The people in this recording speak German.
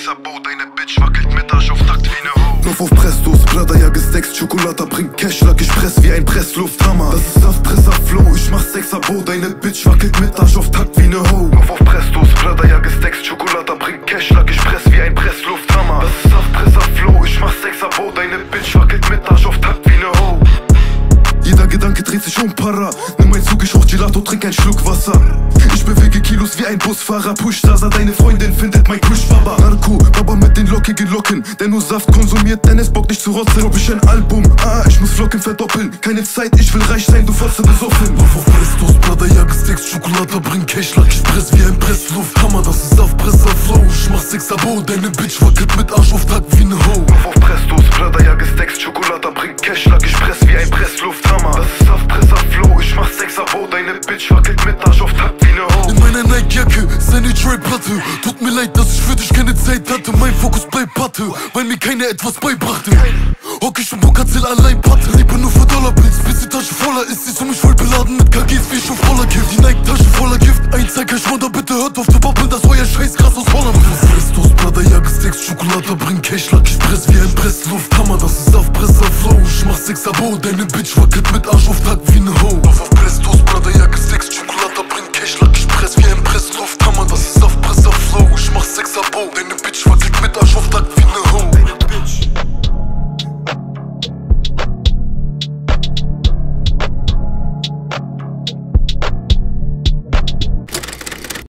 Abo, deine Bitch wackelt mit Arsch auf Takt wie ne Ho. Lauf auf Prestos, Prada, Jagge, Stacks, Schokolata, bringt Cash, Lack, ich press wie ein Presslufthammer. Das ist Saftpresser Flow, ich mach Sex-Abo, deine Bitch wackelt mit Arsch auf Takt wie ne Ho. Lauf auf Prestos, Prada, Jagge, Stacks, Schokolata, bringt Cash, Lack, ich press wie ein Presslufthammer. Das ist Saftpresser Flow, ich mach Sex-Abo, deine Bitch wackelt mit Arsch auf Takt wie ne Ho. Jeder Gedanke dreht sich um Para. Nimm ein Zug, ich rauch Gelato, trink ein Schluck Wasser. Ich bewege Kilos wie ein Busfahrer. Push Sasa, deine Freundin findet mein Kuschbaba. Narko, Baba mit den lockigen Locken. Der nur Saft konsumiert, denn es bockt nicht zu rotzen. Ob ich ein Album, ich muss Flocken verdoppeln. Keine Zeit, ich will reich sein, du Fotze besoffen. Lauf auf Prestos, Prada, Jagge, Stacks, Schokolata, bring Cash, Lack, ich press wie ein Presslufthammer. Das ist Saftpresser Flow, ich mach Sex-Abo, deine Bitch wackelt mit Arsch auf Takt wie ne Ho. Lauf auf Prestos, Prada, Jagge, Stacks, Schokolata, bring Cash, Lack, ich press wie ein Presslufthammer. Das ist Saftpresser Flow, ich mach Sex-Abo, deine Bitch wackelt mit Arsch auf Takt wie ne Ho. In meiner Nike-Jacke, seine Dre-Platte. Tut mir leid, dass ich für dich keine Zeit hatte. Mein Fokus bleibt Patte, weil mir keiner etwas beibrachte. Hock ich im Bock, erzähl allein Patte. Liebe nur für Dollarblitz, bis die Tasche voller ist. Sie zu mich voll beladen mit KGs wie schon voller Gift. Die Nike-Tasche voller Gift, ein Zeiger-Schwunder, bitte hört auf zu babbeln, dass euer Scheiß krass aus Holland ist. Prestos, Prada, Jagge, Stacks, Schokolata, bring Cash, Lack, ich press wie ein Presslufthammer. Das ist Saftpresser Flow, ich mach Sex-Abo, deine Bitch wackelt mit Arsch auf Takt wie ne Ho. Lauf auf Prestos, Prada, Jagge, Stacks, Schokolata.